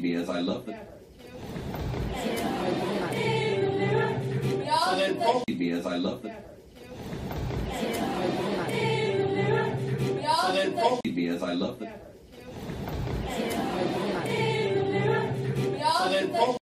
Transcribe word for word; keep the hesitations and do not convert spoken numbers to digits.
me as I love them. So then Paul Me as I love them. So then Paul Me as I love them. So then Paul